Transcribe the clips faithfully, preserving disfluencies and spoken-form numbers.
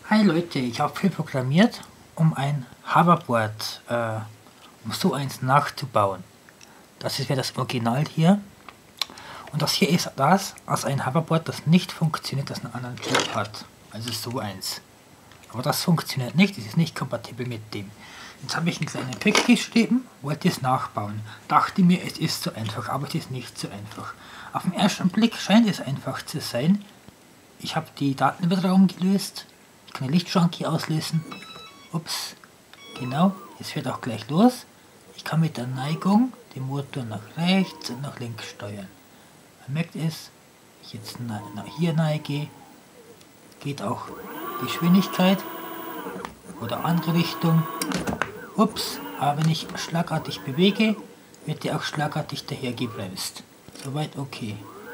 Hi Leute, ich habe viel programmiert, um ein Hoverboard, äh, um so eins nachzubauen. Das ist ja das Original hier. Und das hier ist das, also ein Hoverboard, das nicht funktioniert, das einen anderen Typ hat. Also so eins. Aber das funktioniert nicht, es ist nicht kompatibel mit dem. Jetzt habe ich einen kleinen Text geschrieben, wollte es nachbauen. Dachte mir, es ist so einfach, aber es ist nicht so einfach. Auf den ersten Blick scheint es einfach zu sein. Ich habe die Datenübertragung gelöst. Ich kann die Lichtschranke auslösen. Ups, genau, es fährt auch gleich los. Ich kann mit der Neigung den Motor nach rechts und nach links steuern. Man merkt es, wenn ich jetzt nach hier neige, geht auch Geschwindigkeit oder andere Richtung. Ups, aber wenn ich schlagartig bewege, wird die auch schlagartig daher gebremst. Soweit okay.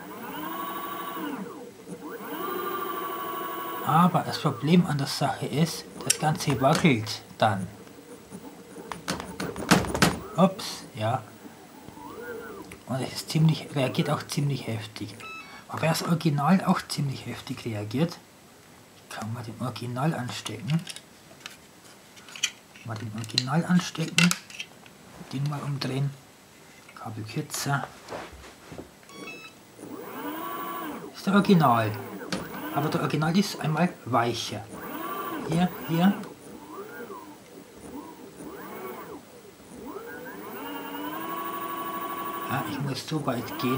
Aber das Problem an der Sache ist, das Ganze wackelt dann. Ups, ja. Und es ist ziemlich, reagiert auch ziemlich heftig. Aber das Original auch ziemlich heftig reagiert. Ich kann mal den Original anstecken. Mal den Original anstecken. Den mal umdrehen. Kabel kürzer. Das ist der Original. Aber der Original ist einmal weicher. Hier, hier. Ja, ich muss so weit gehen.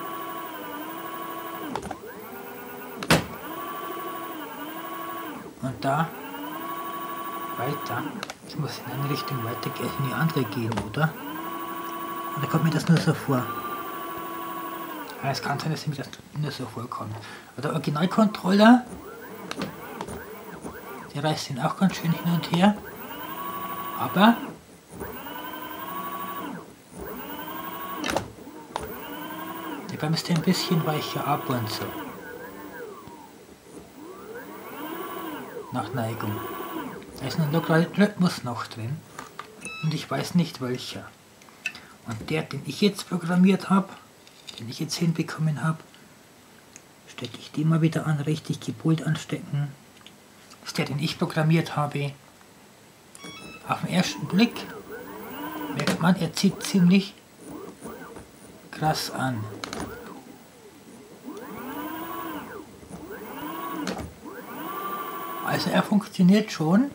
Und da weiter. Ich muss in eine Richtung weitergehen, in die andere gehen, oder? Und da kommt mir das nur so vor. Ja, es kann sein, dass mir das nur so vorkommt. Aber der Originalcontroller, der reißt ihn auch ganz schön hin und her. Aber der bremst ein bisschen weicher ab und so. Nach Neigung. Da ist ein Logarithmus noch drin. Und ich weiß nicht welcher. Und der, den ich jetzt programmiert habe, den ich jetzt hinbekommen habe, stecke ich den mal wieder an, richtig gepolt anstecken. Das ist der, den ich programmiert habe. Auf den ersten Blick merkt man, er zieht ziemlich krass an. Also er funktioniert schon.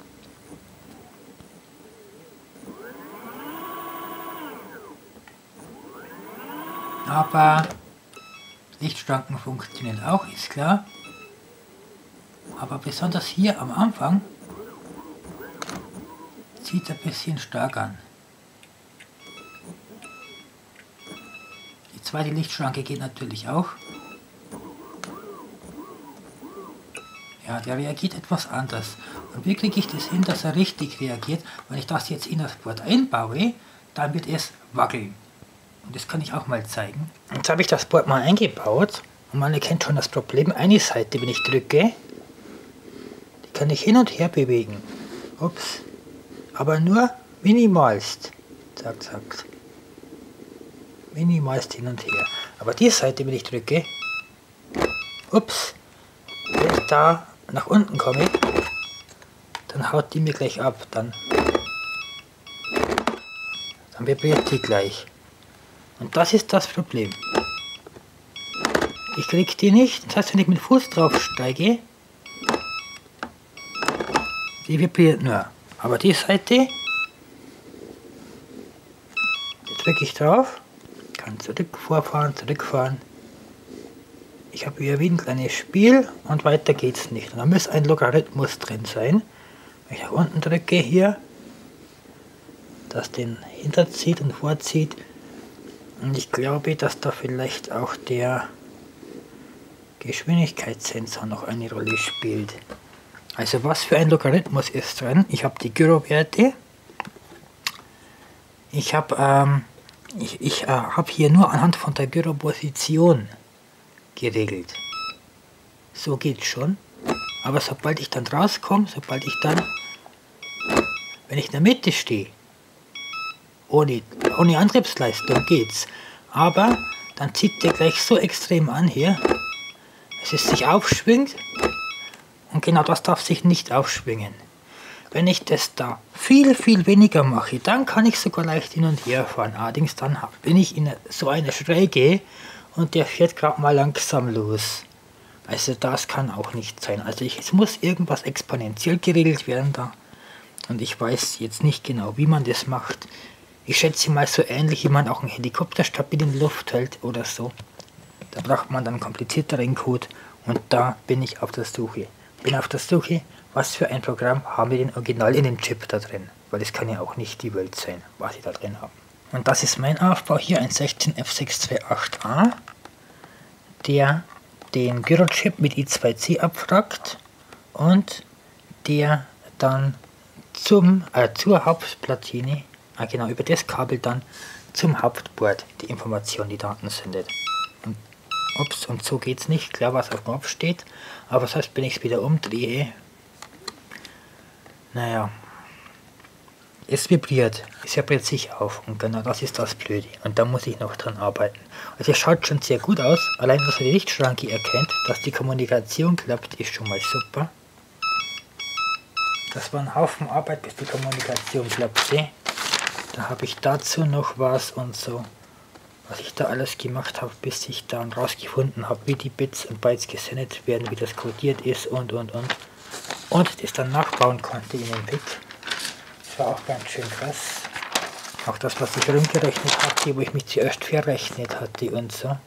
Aber Lichtschranken funktionieren auch, ist klar. Aber besonders hier am Anfang zieht er ein bisschen stark an. Die zweite Lichtschranke geht natürlich auch. Ja, der reagiert etwas anders. Und wie kriege ich das hin, dass er richtig reagiert? Wenn ich das jetzt in das Board einbaue, dann wird es wackeln. Und das kann ich auch mal zeigen. Jetzt habe ich das Board mal eingebaut. Und man erkennt schon das Problem. Eine Seite, wenn ich drücke, die kann ich hin und her bewegen. Ups. Aber nur minimalst. Zack, zack. Minimalst hin und her. Aber die Seite, wenn ich drücke, ups, wenn ich da nach unten komme, dann haut die mir gleich ab. Dann, dann vibriert die gleich. Und das ist das Problem. Ich kriege die nicht. Das heißt, wenn ich mit dem Fuß drauf steige, die vibriert nur. Aber die Seite, da drücke ich drauf, kann zurück, vorfahren, zurückfahren. Ich habe wieder wie ein kleines Spiel und weiter geht's nicht. Und da muss ein Logarithmus drin sein. Wenn ich nach unten drücke hier, das den hinterzieht und vorzieht. Und ich glaube, dass da vielleicht auch der Geschwindigkeitssensor noch eine Rolle spielt. Also was für ein Logarithmus ist drin? Ich habe die Gyrowerte. Ich habe ähm, ich, ich, äh, hab hier nur anhand von der Gyroposition geregelt. So geht's schon. Aber sobald ich dann rauskomme, sobald ich dann, wenn ich in der Mitte stehe, ohne, ohne Antriebsleistung geht's. Aber dann zieht der gleich so extrem an hier, dass es sich aufschwingt Und genau das darf sich nicht aufschwingen. Wenn ich das da viel, viel weniger mache, dann kann ich sogar leicht hin und her fahren. Allerdings dann bin ich in so eine Schräge und der fährt gerade mal langsam los. Also das kann auch nicht sein. Also ich, es muss irgendwas exponentiell geregelt werden da. Und ich weiß jetzt nicht genau, wie man das macht. Ich schätze mal so ähnlich, wie man auch einen Helikopter stabil in die Luft hält oder so. Da braucht man dann einen komplizierteren Code und da bin ich auf der Suche. Bin auf der Suche, was für ein Programm haben wir denn original in den Chip da drin. Weil das kann ja auch nicht die Welt sein, was ich da drin habe. Und das ist mein Aufbau hier, ein sechzehn F sechs zwei acht A, der den Gyrochip mit I zwei C abfragt und der dann zum, äh, zur Hauptplatine, äh, genau über das Kabel dann zum Hauptboard die Information, die Daten sendet. Und, ups, und so geht's nicht, klar was auf dem Knopf steht, aber das heißt, wenn ich es wieder umdrehe, naja, es vibriert, es vibriert sich auf und genau das ist das Blöde und da muss ich noch dran arbeiten. Also es schaut schon sehr gut aus, allein dass er die Lichtschranke erkennt, dass die Kommunikation klappt, ist schon mal super. Das war ein Haufen Arbeit, bis die Kommunikation klappte. Da habe ich dazu noch was und so, was ich da alles gemacht habe, bis ich dann rausgefunden habe, wie die Bits und Bytes gesendet werden, wie das codiert ist und und und. Und das dann nachbauen konnte in den P I C. Das war auch ganz schön krass. Auch das, was ich rumgerechnet hatte, wo ich mich zuerst verrechnet hatte und so.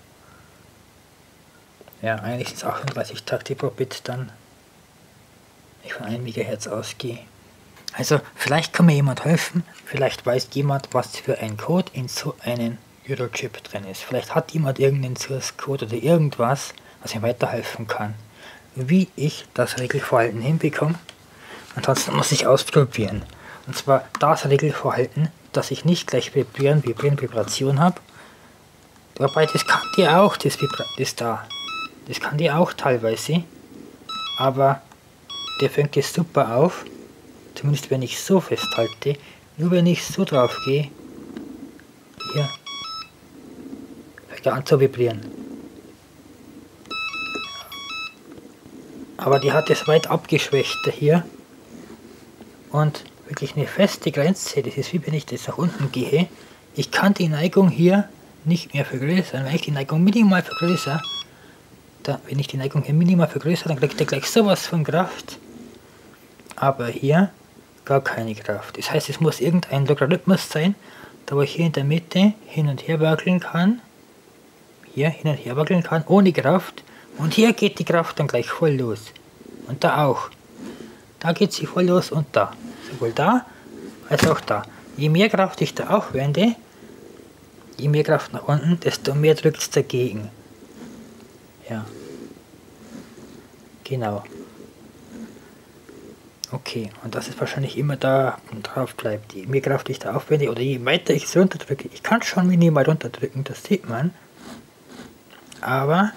Ja, eigentlich sind es achtunddreißig Takte pro Bit dann, ich von einem Megahertz ausgehe. Also vielleicht kann mir jemand helfen, vielleicht weiß jemand, was für ein Code in so einem Gyrochip drin ist. Vielleicht hat jemand irgendeinen Source Code oder irgendwas, was mir weiterhelfen kann, wie ich das Regelverhalten hinbekomme. Ansonsten muss ich ausprobieren. Und zwar das Regelverhalten, dass ich nicht gleich Vibrieren, Vibrieren, Vibration habe. Dabei, das kann die auch, das, Vibra das da. Das kann die auch teilweise. Aber der fängt jetzt super auf. Zumindest wenn ich so festhalte. Nur wenn ich so drauf gehe. Hier. Fängt er an zu vibrieren. Aber die hat es weit abgeschwächter hier. Und wirklich eine feste Grenze. Das ist wie wenn ich das nach unten gehe. Ich kann die Neigung hier nicht mehr vergrößern. Wenn ich die Neigung minimal vergrößere, da, wenn ich die Neigung hier minimal vergrößere, dann kriegt er gleich sowas von Kraft. Aber hier gar keine Kraft. Das heißt, es muss irgendein Logarithmus sein, da wo ich hier in der Mitte hin und her wackeln kann. Hier hin und her wackeln kann, ohne Kraft. Und hier geht die Kraft dann gleich voll los. Und da auch. Da geht sie voll los und da. Sowohl da als auch da. Je mehr Kraft ich da aufwende, je mehr Kraft nach unten, desto mehr drückt es dagegen. Ja. Genau. Okay, und das ist wahrscheinlich immer da drauf bleibt. Je mehr Kraft ich da aufwende oder je weiter ich es runterdrücke. Ich kann schon minimal runterdrücken, das sieht man. Aber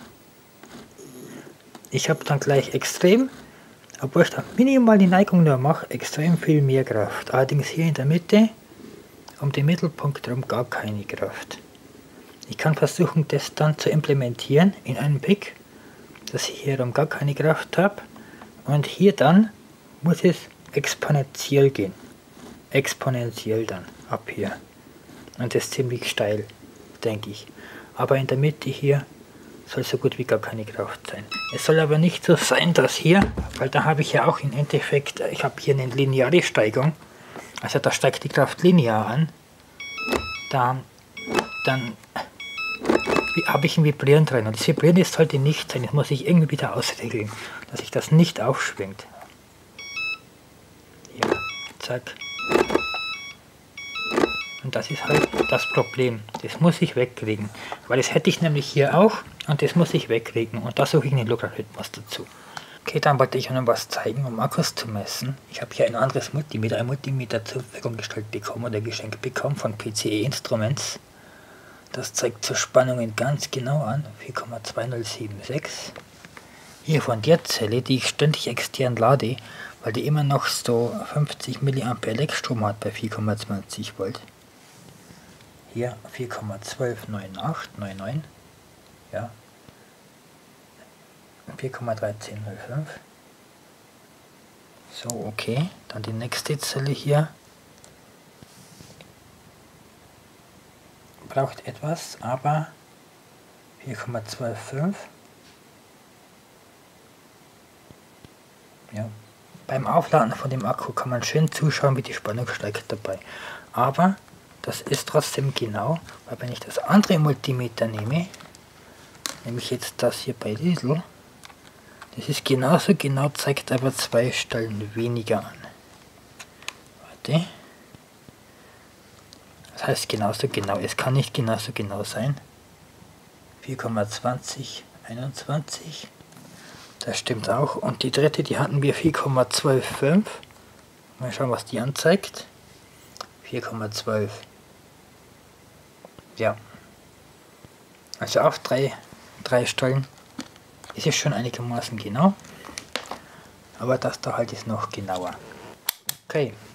ich habe dann gleich extrem, obwohl ich dann minimal die Neigung nur mache, extrem viel mehr Kraft. Allerdings hier in der Mitte, um den Mittelpunkt herum, gar keine Kraft. Ich kann versuchen, das dann zu implementieren in einem P I C, dass ich hier herum gar keine Kraft habe. Und hier dann muss es exponentiell gehen. Exponentiell dann, ab hier. Und das ist ziemlich steil, denke ich. Aber in der Mitte hier soll so gut wie gar keine Kraft sein. Es soll aber nicht so sein, dass hier, weil da habe ich ja auch im Endeffekt, ich habe hier eine lineare Steigung, also da steigt die Kraft linear an, da, dann habe ich ein Vibrieren drin. Und das Vibrieren ist sollte nicht sein, das muss ich irgendwie wieder ausregeln, dass sich das nicht aufschwingt. Ja, zack. Und das ist halt das Problem. Das muss ich wegkriegen. Weil das hätte ich nämlich hier auch und das muss ich wegkriegen. Und da suche ich einen Logarithmus dazu. Okay, dann wollte ich Ihnen was zeigen, um Akkus zu messen. Ich habe hier ein anderes Multimeter, ein Multimeter zur Verfügung gestellt bekommen oder geschenkt bekommen von P C E Instruments. Das zeigt zur Spannungen ganz genau an, vier Komma zwei null sieben sechs. Hier von der Zelle, die ich ständig extern lade, weil die immer noch so fünfzig Milliampere Leckstrom hat bei vier Komma zwanzig Volt. Hier vier Komma eins zwei neun acht neun neun, ja, vier Komma eins drei null fünf, So, okay. Dann die nächste Zelle hier. Braucht etwas, aber vier Komma fünfundzwanzig. Ja. Beim Aufladen von dem Akku kann man schön zuschauen, wie die Spannung steigt dabei. Aber das ist trotzdem genau, weil wenn ich das andere Multimeter nehme, nämlich jetzt das hier bei Lidl, das ist genauso genau, zeigt aber zwei Stellen weniger an. Warte. Das heißt genauso genau, es kann nicht genauso genau sein. vier Komma zwanzig, einundzwanzig. Das stimmt auch. Und die dritte, die hatten wir vier Komma fünfzwölf. Mal schauen, was die anzeigt. vier Komma zwölf. Ja. Also auf drei, drei Stellen ist es schon einigermaßen genau. Aber das da halt ist noch genauer. Okay.